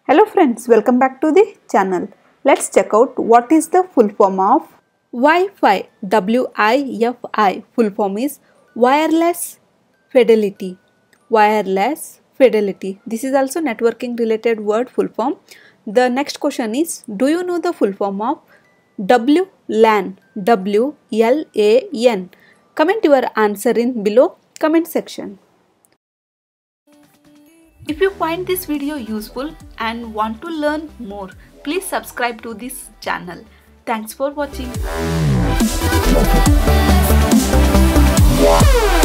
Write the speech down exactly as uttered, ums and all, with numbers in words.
Hello friends, welcome back to the channel. Let's check out what is the full form of Wi-Fi. W I F I full form is wireless fidelity. Wireless fidelity. This is also networking related word full form. The next question is, do you know the full form of W LAN? W L A N. Comment your answer in below comment section. If you find this video useful and want to learn more, please subscribe to this channel. Thanks for watching.